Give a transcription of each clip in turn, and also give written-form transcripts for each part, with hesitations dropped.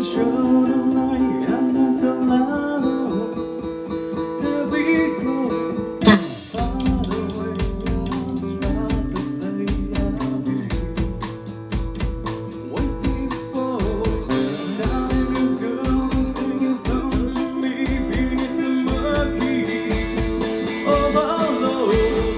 night and there's a lot of heavy glow. Far away, I try to say I'll be waiting for that little girl singing song to me beneath the murky overload.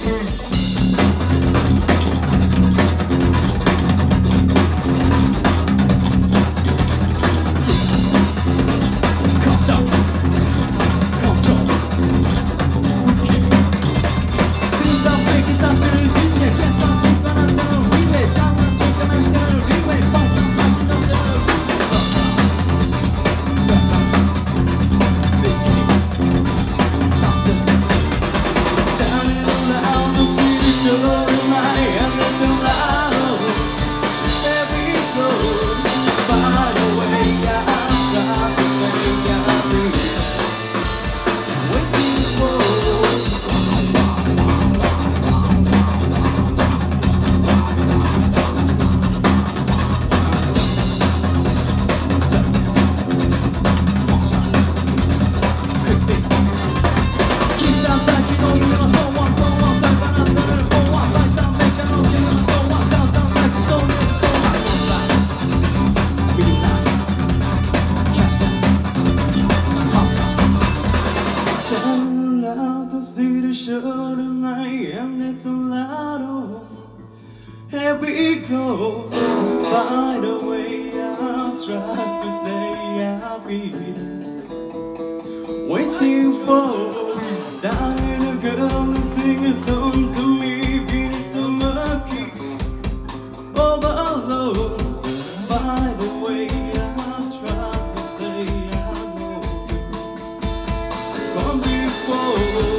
See the show tonight and there's a lot of heavy glow. By the way, I try to say I'll be waiting for that little girl to sing a song to me beneath the murky overload. By the way, I try to say I know from before.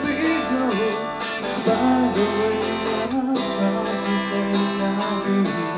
By the way, I try to say I'll be